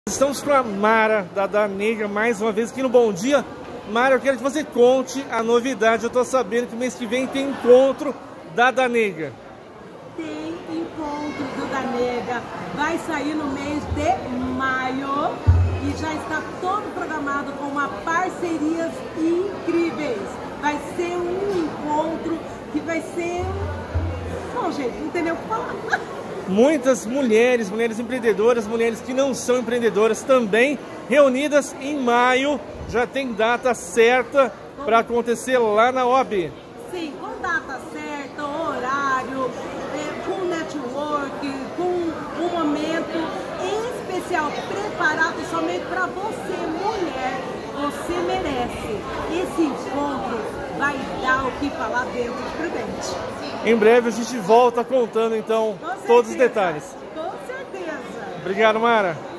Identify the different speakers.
Speaker 1: Estamos com a Mara da Negra mais uma vez aqui no Bom Dia. Mara, eu quero que você conte a novidade. Eu tô sabendo que mês que vem tem encontro da Negra.
Speaker 2: Tem encontro do Da Negra. Vai sair no mês de maio e já está todo programado com parcerias incríveis. Vai ser um encontro que vai ser... Bom, gente, não tem nem o que falar.
Speaker 1: Muitas mulheres empreendedoras, mulheres que não são empreendedoras também reunidas em maio. Já tem data certa para acontecer lá na OAB.
Speaker 2: Sim, com data certa, horário, com network, com um momento especial, preparado somente para você, mulher. Você merece. Esse encontro vai dar o que falar dentro de Prudente.
Speaker 1: Em breve a gente volta contando então todos os detalhes.
Speaker 2: Com certeza.
Speaker 1: Obrigado, Mara.